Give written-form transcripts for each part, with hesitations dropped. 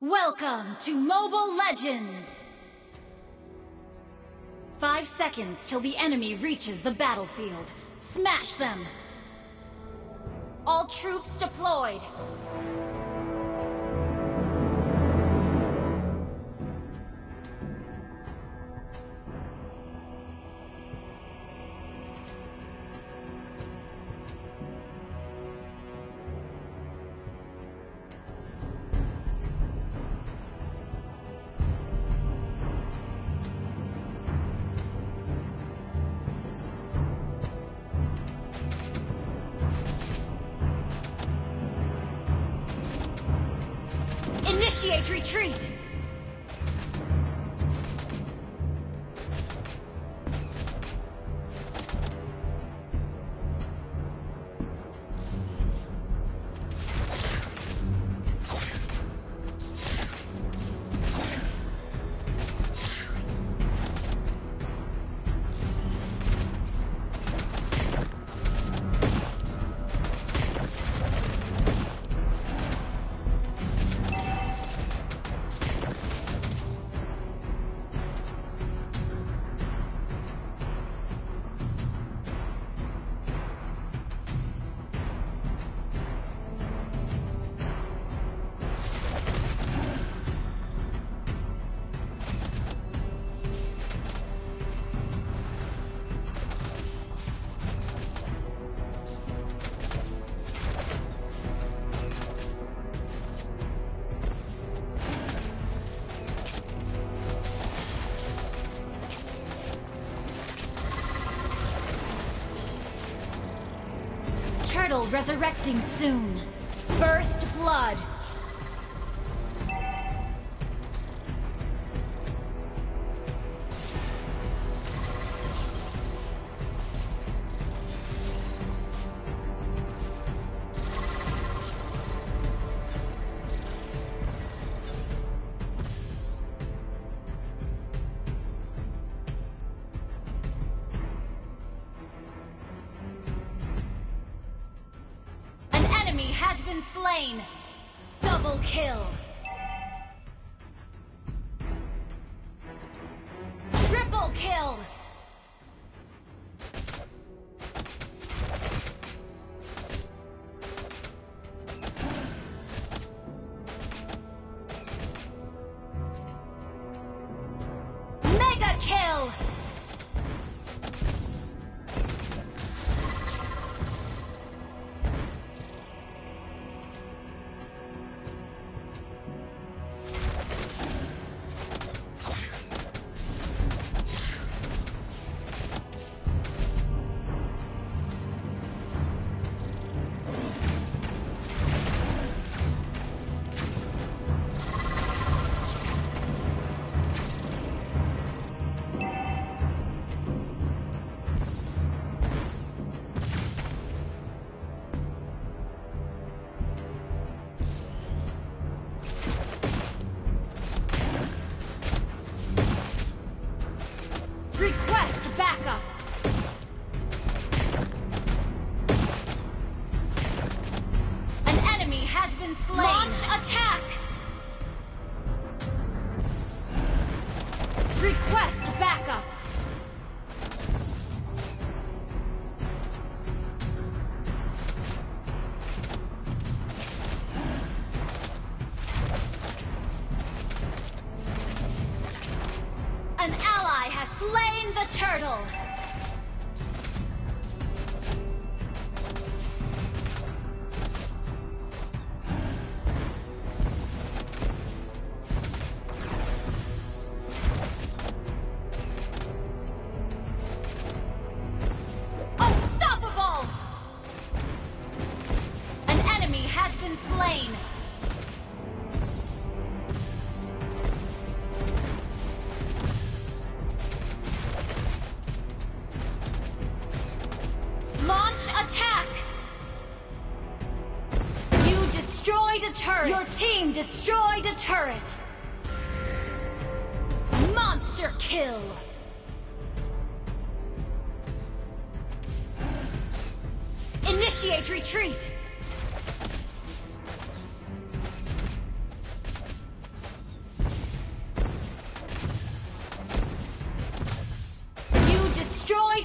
Welcome to Mobile Legends! 5 seconds till the enemy reaches the battlefield. Smash them! All troops deployed! Initiate retreat! Turtle resurrecting soon. First blood. Has been slain. Double kill. Triple kill. Mega kill. Request backup! An enemy has been slain! Launch attack! Request backup! An ally has slain the turtle! Unstoppable! An enemy has been slain! Launch attack! You destroyed a turret! Your team destroyed a turret! Monster kill! Initiate retreat!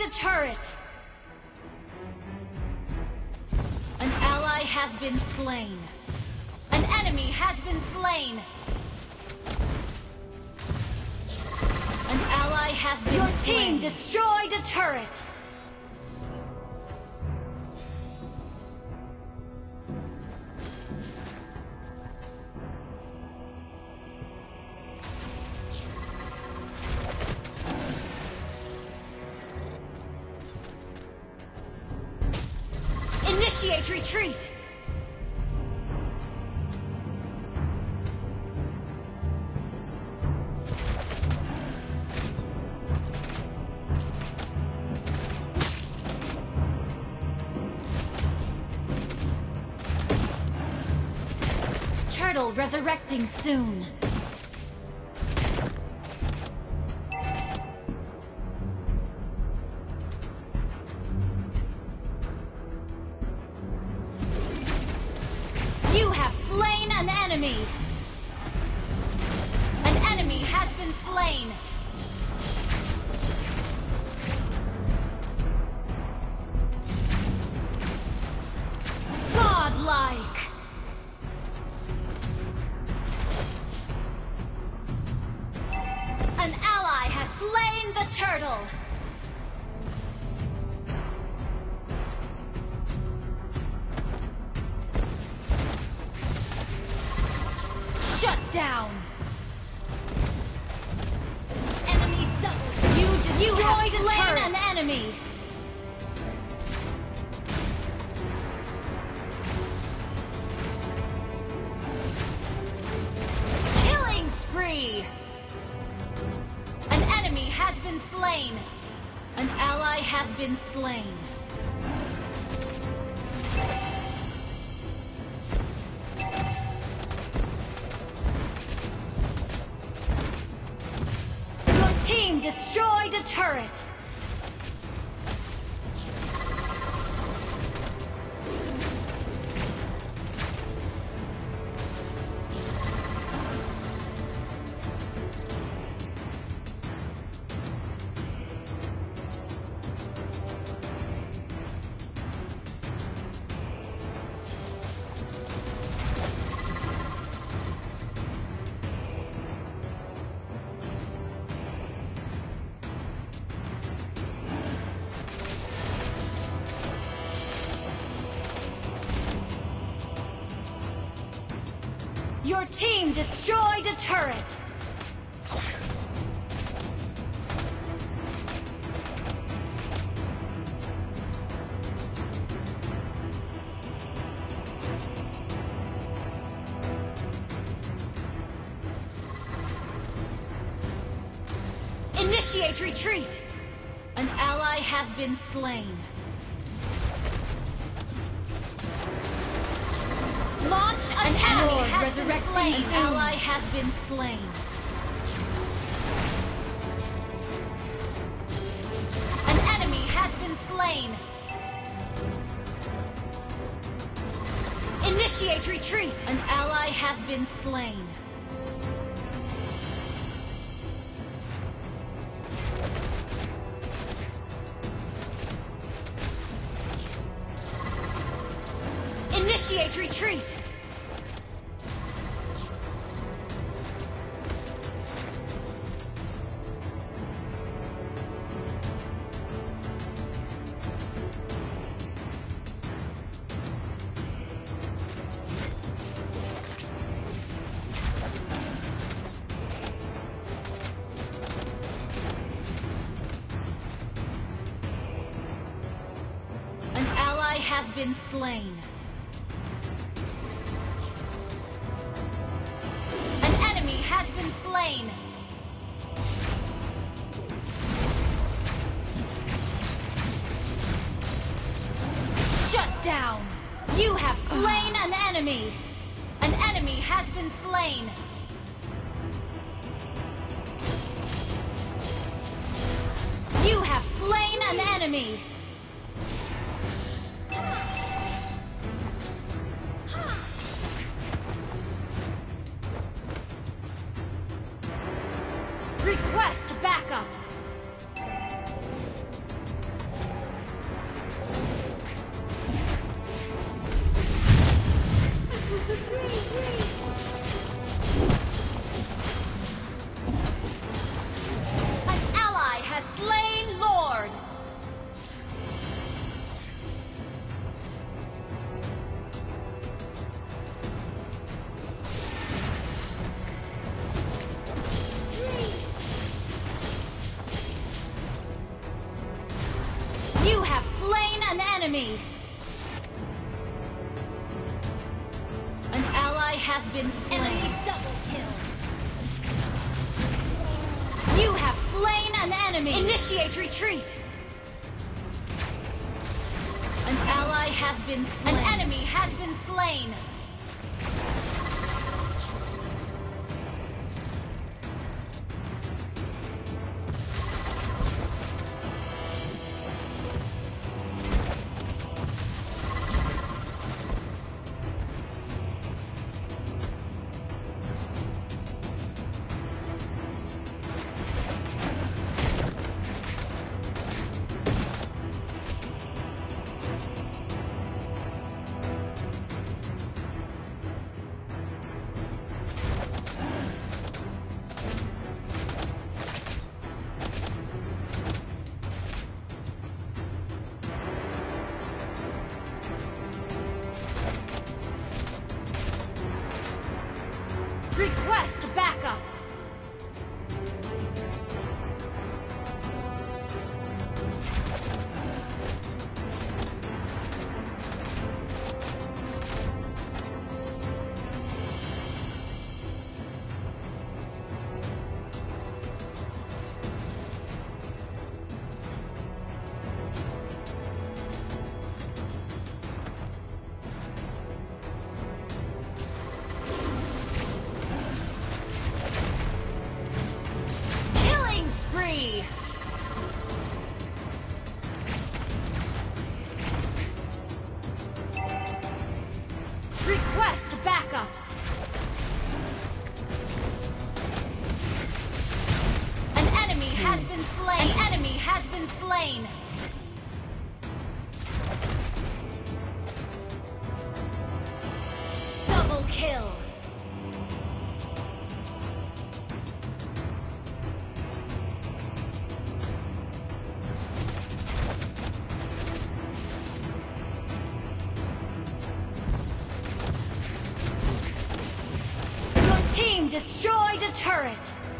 a turret! An ally has been slain. An enemy has been slain. An ally has been slain. Your team destroyed a turret. Initiate retreat! Turtle resurrecting soon. You have slain an enemy! An enemy has been slain! Godlike! An ally has slain the turtle! Shut down! Enemy double! You destroyed a turret! An enemy! Killing spree! An enemy has been slain! An ally has been slain. Team destroyed a turret! Your team destroyed a turret! Initiate retreat! An ally has been slain. Launch attack! An ally has been slain. An enemy has been slain. Initiate retreat! An ally has been slain. Initiate retreat! An ally has been slain. Has been slain. Shut down. You have slain an enemy. An enemy has been slain. You have slain an enemy. Request backup! have slain an enemy! An ally has been slain. Enemy double kill. You have slain an enemy! Initiate retreat! An ally has been slain. An enemy has been slain! Request backup! Request backup! An enemy has been slain! An enemy has been slain! Double kill! Team destroyed a turret!